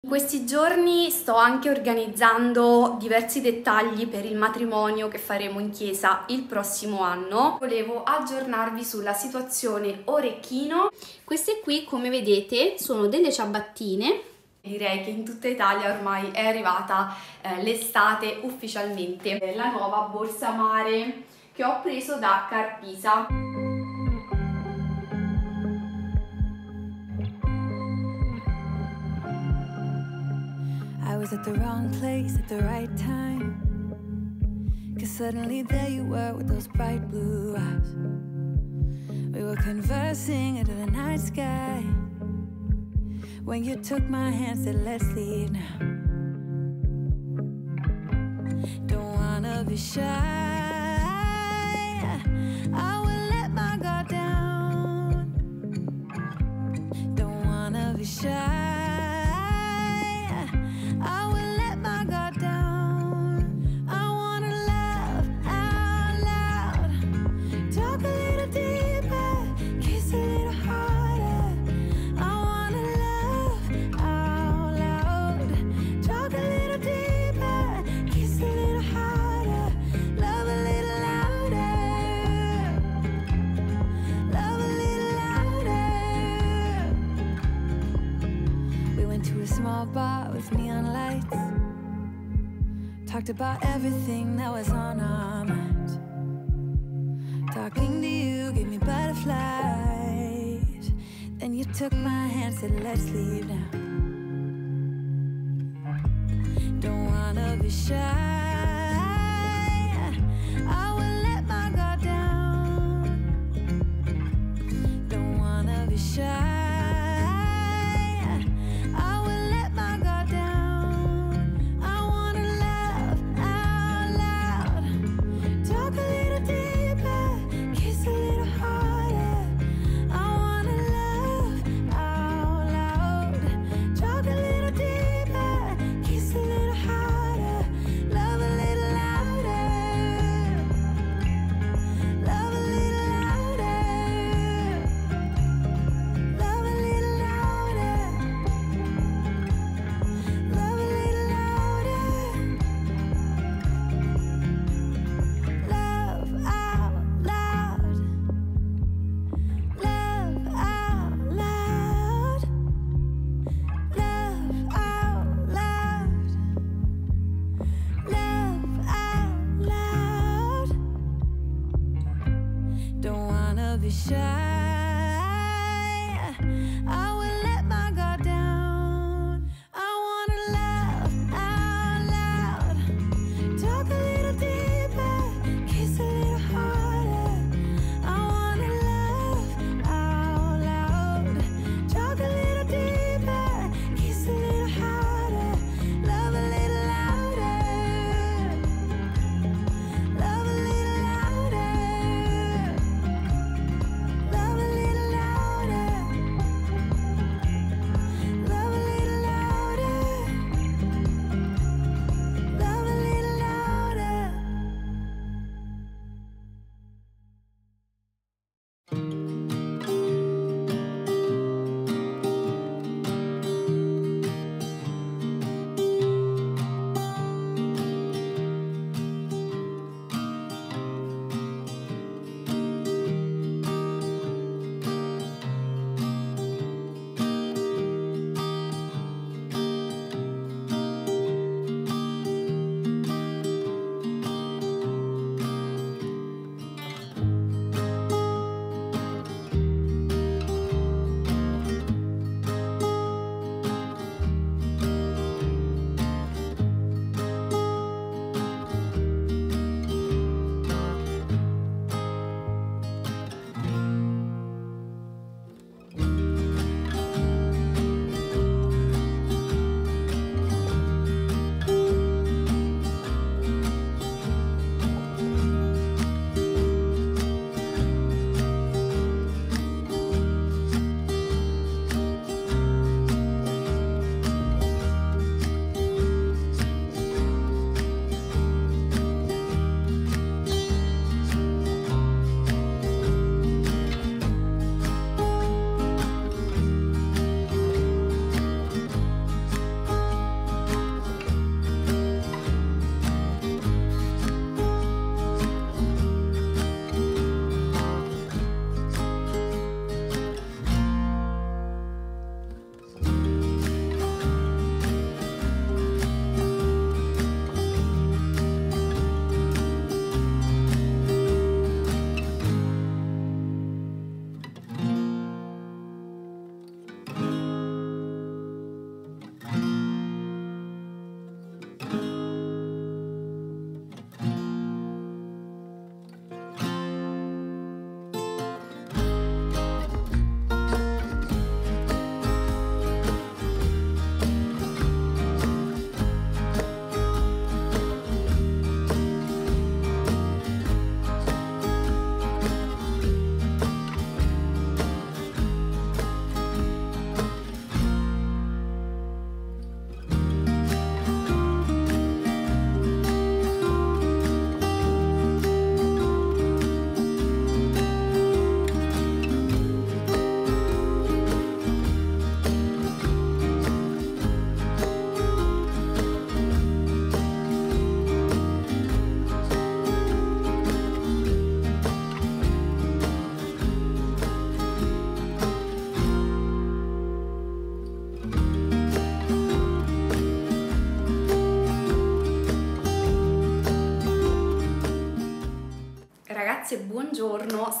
In questi giorni sto anche organizzando diversi dettagli per il matrimonio che faremo in chiesa il prossimo anno. Volevo aggiornarvi sulla situazione orecchino. Queste qui, come vedete, sono delle ciabattine. Direi che in tutta Italia ormai è arrivata l'estate ufficialmente. La nuova borsa mare che ho preso da Carpisa. I was at the wrong place at the right time, 'cause suddenly there you were with those bright blue eyes. We were conversing into the night sky, when you took my hand, said let's leave now. Don't wanna be shy, I will let my guard down. Don't wanna be shy, bar with neon lights, talked about everything that was on our minds. Talking to you gave me butterflies, then you took my hand, said let's leave now. Don't wanna be shy, I will let my guard down. Don't wanna be shy,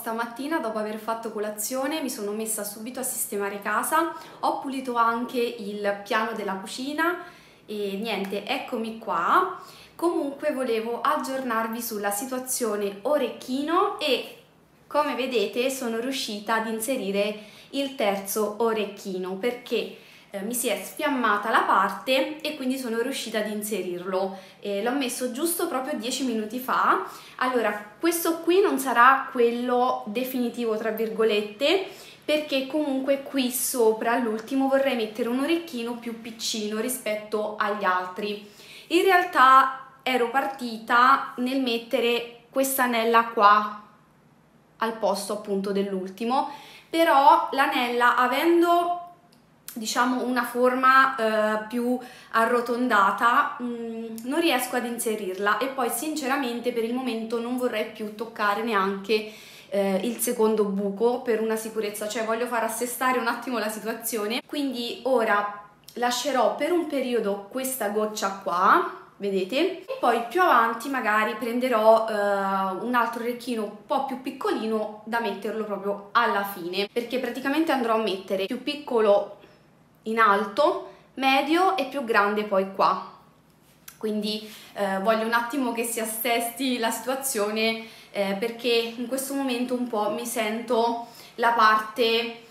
stamattina dopo aver fatto colazione mi sono messa subito a sistemare casa, ho pulito anche il piano della cucina e niente, eccomi qua. Comunque volevo aggiornarvi sulla situazione orecchino e come vedete sono riuscita ad inserire il terzo orecchino perché mi si è sfiammata la parte e quindi sono riuscita ad inserirlo. L'ho messo giusto proprio 10 minuti fa. Allora, questo qui non sarà quello definitivo tra virgolette, perché comunque qui sopra all'ultimo vorrei mettere un orecchino più piccino rispetto agli altri. In realtà ero partita nel mettere quest'anella qua al posto appunto dell'ultimo, però l'anella, avendo diciamo una forma più arrotondata, non riesco ad inserirla e poi sinceramente per il momento non vorrei più toccare neanche il secondo buco per una sicurezza, cioè voglio far assestare un attimo la situazione. Quindi ora lascerò per un periodo questa goccia qua, vedete, e poi più avanti magari prenderò un altro orecchino un po' più piccolino da metterlo proprio alla fine, perché praticamente andrò a mettere più piccolo in alto, medio e più grande poi qua. Quindi voglio un attimo che si assesti la situazione perché in questo momento un po' mi sento la parte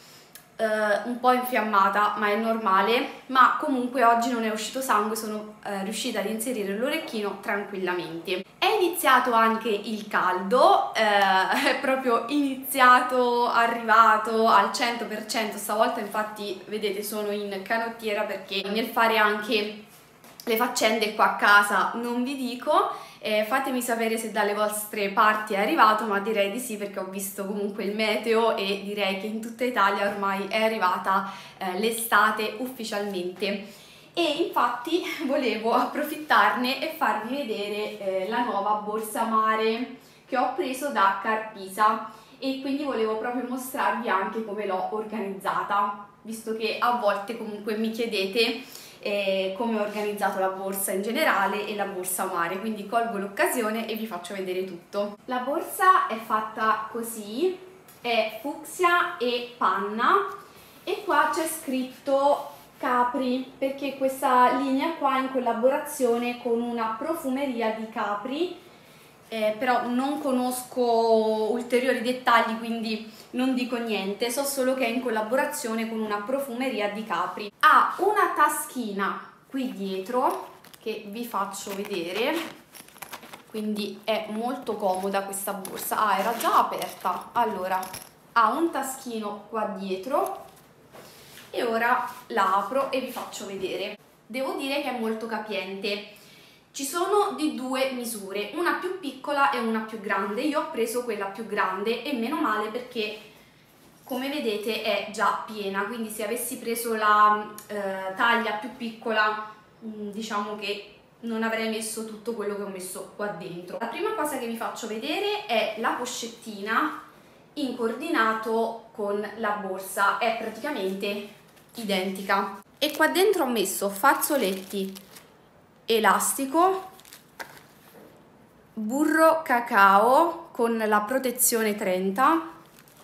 un po' infiammata, ma è normale. Ma comunque oggi non è uscito sangue, sono riuscita ad inserire l'orecchino tranquillamente. È iniziato anche il caldo, è proprio iniziato, arrivato al 100%, stavolta infatti vedete sono in canottiera perché nel fare anche le faccende qua a casa non vi dico. Fatemi sapere se dalle vostre parti è arrivato, ma direi di sì perché ho visto comunque il meteo e direi che in tutta Italia ormai è arrivata l'estate ufficialmente. E infatti volevo approfittarne e farvi vedere la nuova borsa mare che ho preso da Carpisa e quindi volevo proprio mostrarvi anche come l'ho organizzata, visto che a volte comunque mi chiedete come ho organizzato la borsa in generale e la borsa mare, quindi colgo l'occasione e vi faccio vedere tutto. La borsa è fatta così, è fucsia e panna e qua c'è scritto Capri perché questa linea qua è in collaborazione con una profumeria di Capri, però non conosco ulteriori dettagli quindi non dico niente, so solo che è in collaborazione con una profumeria di Capri. Ha una taschina qui dietro che vi faccio vedere, quindi è molto comoda questa borsa. Era già aperta. Allora, ha un taschino qua dietro e ora la apro e vi faccio vedere. Devo dire che è molto capiente. Ci sono di due misure, una più piccola e una più grande. Io ho preso quella più grande e meno male perché come vedete è già piena, quindi se avessi preso la taglia più piccola diciamo che non avrei messo tutto quello che ho messo qua dentro. La prima cosa che vi faccio vedere è la pochettina in coordinato con la borsa, è praticamente identica e qua dentro ho messo fazzoletti, elastico, burro cacao con la protezione 30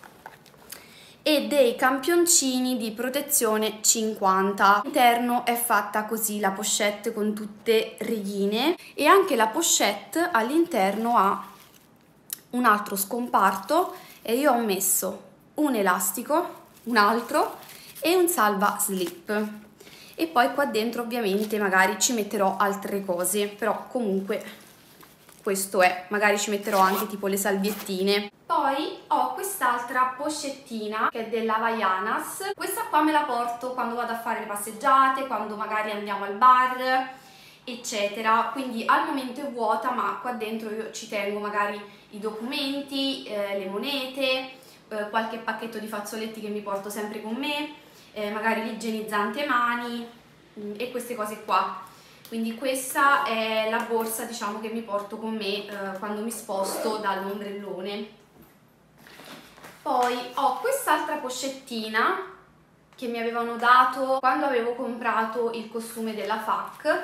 e dei campioncini di protezione 50. All'interno è fatta così la pochette con tutte righine e anche la pochette all'interno ha un altro scomparto e io ho messo un elastico, un altro e un salva slip. E poi qua dentro ovviamente magari ci metterò altre cose, però comunque questo è, magari ci metterò anche tipo le salviettine. Poi ho quest'altra pochettina che è della Havaianas, questa qua me la porto quando vado a fare le passeggiate, quando magari andiamo al bar eccetera, quindi al momento è vuota ma qua dentro io ci tengo magari i documenti, le monete, qualche pacchetto di fazzoletti che mi porto sempre con me, magari l'igienizzante mani e queste cose qua. Quindi questa è la borsa diciamo che mi porto con me quando mi sposto dall'ombrellone. Poi ho quest'altra pochettina che mi avevano dato quando avevo comprato il costume della FAC.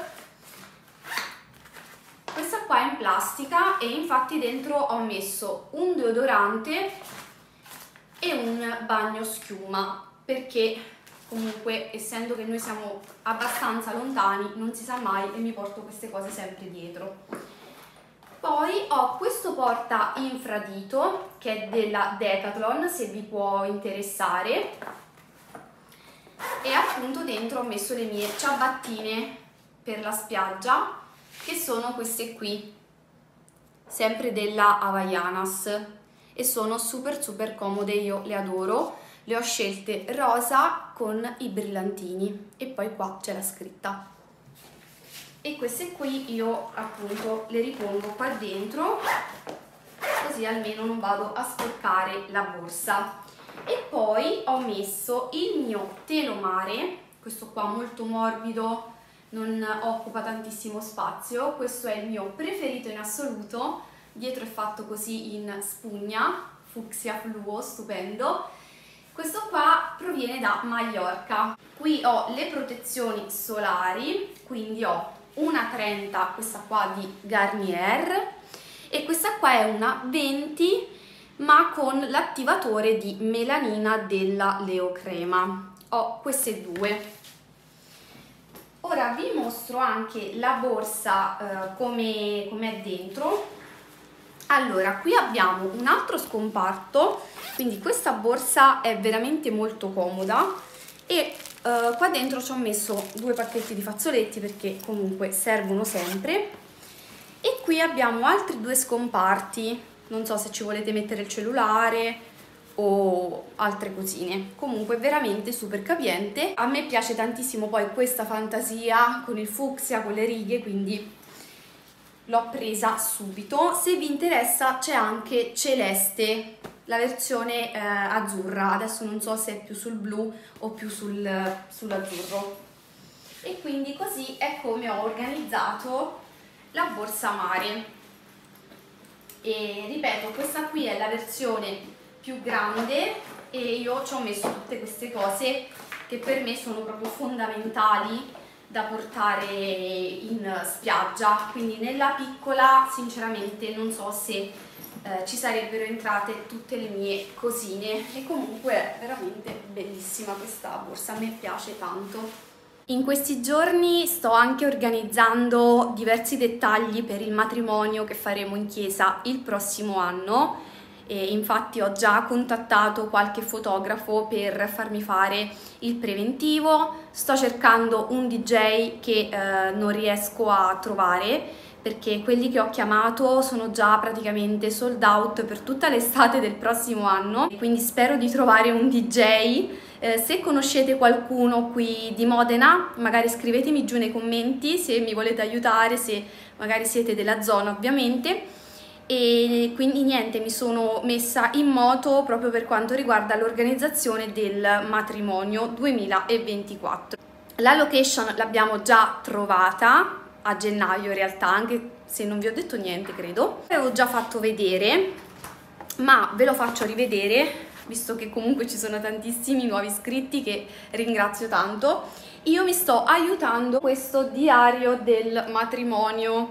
Questa qua è in plastica e infatti dentro ho messo un deodorante e un bagno schiuma, perché comunque essendo che noi siamo abbastanza lontani non si sa mai e mi porto queste cose sempre dietro. Poi ho questo porta infradito che è della Decathlon, se vi può interessare, e appunto dentro ho messo le mie ciabattine per la spiaggia, che sono queste qui, sempre della Havaianas, e sono super comode, io le adoro. Le ho scelte rosa con i brillantini e poi qua c'è la scritta. E queste qui io appunto le ripongo qua dentro, così almeno non vado a sporcare la borsa. E poi ho messo il mio telomare, questo qua molto morbido, non occupa tantissimo spazio, questo è il mio preferito in assoluto, dietro è fatto così in spugna, fucsia fluo, stupendo. Questo qua proviene da Maiorca. Qui ho le protezioni solari, quindi ho una 30, questa qua di Garnier, e questa qua è una 20 ma con l'attivatore di melanina della Leocrema. Ho queste due. Ora vi mostro anche la borsa come è dentro. Allora, qui abbiamo un altro scomparto, quindi questa borsa è veramente molto comoda e qua dentro ci ho messo 2 pacchetti di fazzoletti perché comunque servono sempre, e qui abbiamo altri 2 scomparti, non so se ci volete mettere il cellulare o altre cosine, comunque veramente super capiente. A me piace tantissimo poi questa fantasia con il fucsia, con le righe, quindi l'ho presa subito. Se vi interessa c'è anche celeste, la versione azzurra, adesso non so se è più sul blu o più sull'azzurro. E quindi così è come ho organizzato la borsa mare. E ripeto, questa qui è la versione più grande e io ci ho messo tutte queste cose che per me sono proprio fondamentali da portare in spiaggia, quindi nella piccola sinceramente non so se ci sarebbero entrate tutte le mie cosine, e comunque è veramente bellissima questa borsa, a me piace tanto. In questi giorni sto anche organizzando diversi dettagli per il matrimonio che faremo in chiesa il prossimo anno, e infatti ho già contattato qualche fotografo per farmi fare il preventivo. Sto cercando un DJ che non riesco a trovare perché quelli che ho chiamato sono già praticamente sold out per tutta l'estate del prossimo anno, quindi spero di trovare un DJ. Se conoscete qualcuno qui di Modena, magari scrivetemi giù nei commenti se mi volete aiutare, se magari siete della zona ovviamente. E quindi niente, mi sono messa in moto proprio per quanto riguarda l'organizzazione del matrimonio 2024. La location l'abbiamo già trovata a gennaio in realtà, anche se non vi ho detto niente credo. L'avevo già fatto vedere, ma ve lo faccio rivedere visto che comunque ci sono tantissimi nuovi iscritti che ringrazio tanto. Io mi sto aiutando questo diario del matrimonio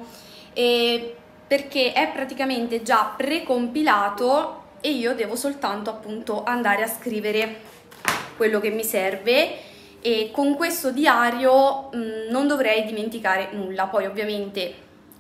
perché è praticamente già precompilato e io devo soltanto appunto andare a scrivere quello che mi serve, e con questo diario non dovrei dimenticare nulla. Poi ovviamente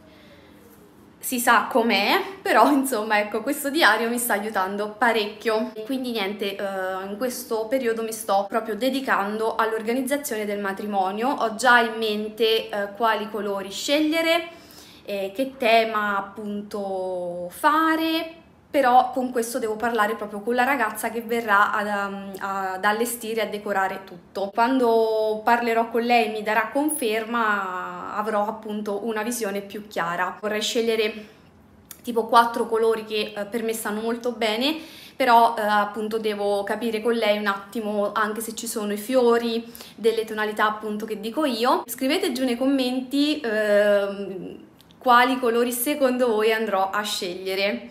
si sa com'è, però insomma ecco, questo diario mi sta aiutando parecchio. Quindi niente, in questo periodo mi sto proprio dedicando all'organizzazione del matrimonio. Ho già in mente quali colori scegliere, che tema appunto fare, però con questo devo parlare proprio con la ragazza che verrà ad allestire e a decorare tutto. Quando parlerò con lei mi darà conferma, avrò appunto una visione più chiara. Vorrei scegliere tipo 4 colori che per me stanno molto bene, però appunto devo capire con lei un attimo anche se ci sono i fiori, delle tonalità appunto che dico io. Scrivete giù nei commenti quali colori secondo voi andrò a scegliere.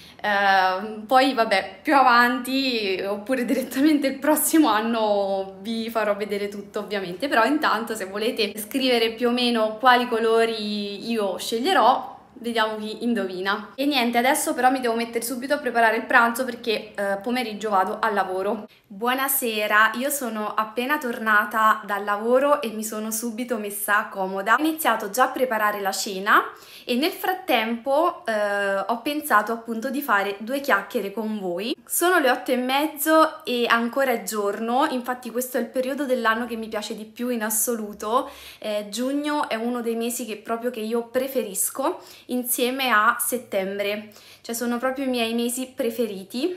Poi vabbè, più avanti oppure direttamente il prossimo anno vi farò vedere tutto ovviamente, però intanto se volete scrivere più o meno quali colori io sceglierò Vediamo chi indovina. E niente, adesso però mi devo mettere subito a preparare il pranzo perché pomeriggio vado al lavoro. Buonasera, io sono appena tornata dal lavoro e mi sono subito messa comoda. Ho iniziato già a preparare la cena e nel frattempo ho pensato appunto di fare 2 chiacchiere con voi. Sono le 8:30 e ancora è giorno, infatti questo è il periodo dell'anno che mi piace di più in assoluto. Giugno è uno dei mesi che io preferisco, insieme a settembre, cioè sono proprio i miei mesi preferiti,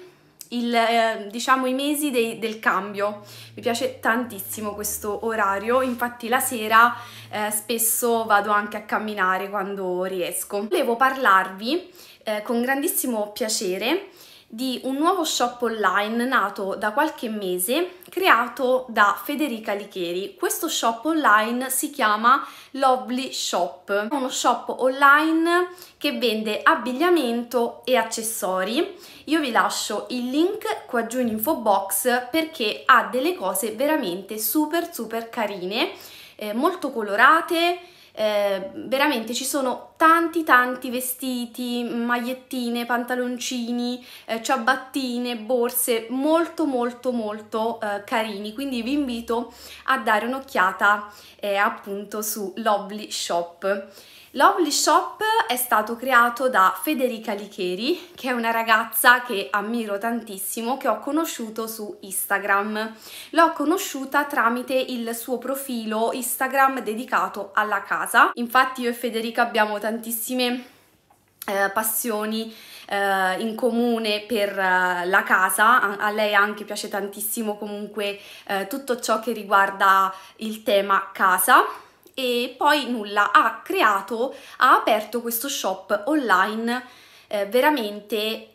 diciamo i mesi del cambio. Mi piace tantissimo questo orario, infatti la sera spesso vado anche a camminare quando riesco. Volevo parlarvi con grandissimo piacere di un nuovo shop online nato da qualche mese, creato da Federica Licheri. Questo shop online si chiama Lovely Shop, è uno shop online che vende abbigliamento e accessori. Io vi lascio il link qua giù in info box perché ha delle cose veramente super carine, molto colorate. Veramente ci sono tanti vestiti, magliettine, pantaloncini, ciabattine, borse molto carini, quindi vi invito a dare un'occhiata appunto su Lovely Shop. Lovely Shop è stato creato da Federica Licheri, che è una ragazza che ammiro tantissimo, che ho conosciuto su Instagram. L'ho conosciuta tramite il suo profilo Instagram dedicato alla casa. Infatti io e Federica abbiamo tantissime passioni in comune per la casa. A lei anche piace tantissimo comunque tutto ciò che riguarda il tema casa. E poi nulla, ha aperto questo shop online veramente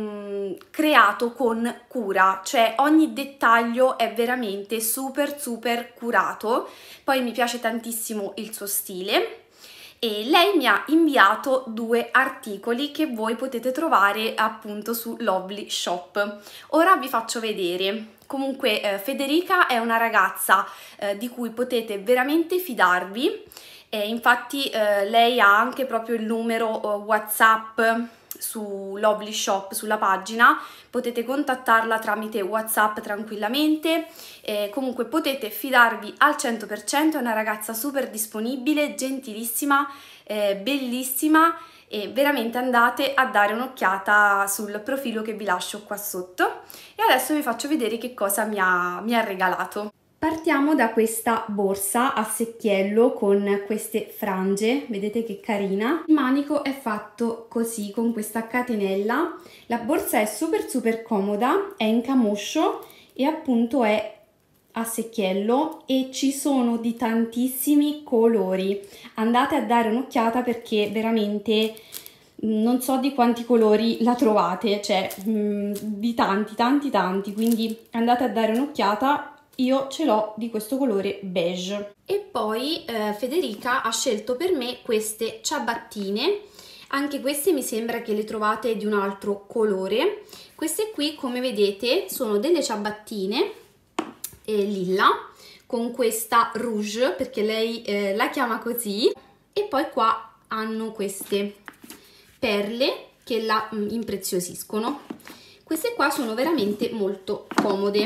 creato con cura, cioè ogni dettaglio è veramente super curato. Poi mi piace tantissimo il suo stile e lei mi ha inviato 2 articoli che voi potete trovare appunto su Lovely Shop. Ora vi faccio vedere. Comunque Federica è una ragazza di cui potete veramente fidarvi, infatti lei ha anche proprio il numero WhatsApp su Lovely Shop, sulla pagina, potete contattarla tramite WhatsApp tranquillamente, comunque potete fidarvi al 100%, è una ragazza super disponibile, gentilissima, bellissima, e veramente andate a dare un'occhiata sul profilo che vi lascio qua sotto. E adesso vi faccio vedere che cosa mi ha regalato. Partiamo da questa borsa a secchiello con queste frange, vedete che carina. Il manico è fatto così, con questa catenella. La borsa è super comoda, è in camoscio e appunto è a secchiello e ci sono di tantissimi colori. Andate a dare un'occhiata perché veramente non so di quanti colori la trovate, cioè di tanti, quindi andate a dare un'occhiata. Io ce l'ho di questo colore beige. E poi Federica ha scelto per me queste ciabattine, anche queste mi sembra che le trovate di un altro colore. Queste qui, come vedete, sono delle ciabattine lilla con questa rouge, perché lei la chiama così, e poi qua hanno queste perle che la impreziosiscono. Queste qua sono veramente molto comode.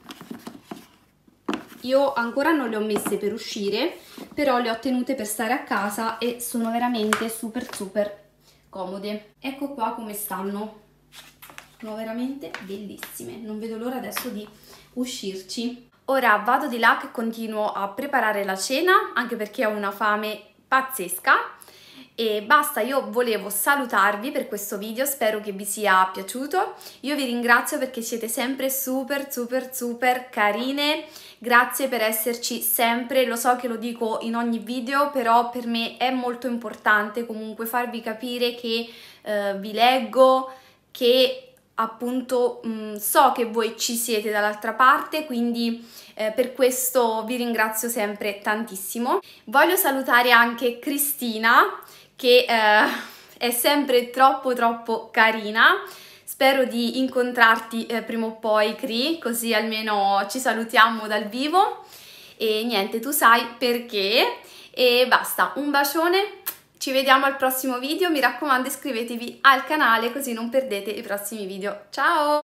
Io ancora non le ho messe per uscire, però le ho tenute per stare a casa e sono veramente super comode. Ecco qua come stanno, sono veramente bellissime, non vedo l'ora adesso di uscirci. Ora vado di là che continuo a preparare la cena, anche perché ho una fame pazzesca. E basta, io volevo salutarvi per questo video, spero che vi sia piaciuto. Io vi ringrazio perché siete sempre super carine, grazie per esserci sempre. Lo so che lo dico in ogni video, però per me è molto importante comunque farvi capire che vi leggo, che appunto so che voi ci siete dall'altra parte, quindi per questo vi ringrazio sempre tantissimo. Voglio salutare anche Cristina, che è sempre troppo carina. Spero di incontrarti prima o poi, Cri, così almeno ci salutiamo dal vivo. E niente, tu sai perché. E basta, un bacione, ci Ci vediamo al prossimo video, mi raccomando iscrivetevi al canale così non perdete i prossimi video. Ciao!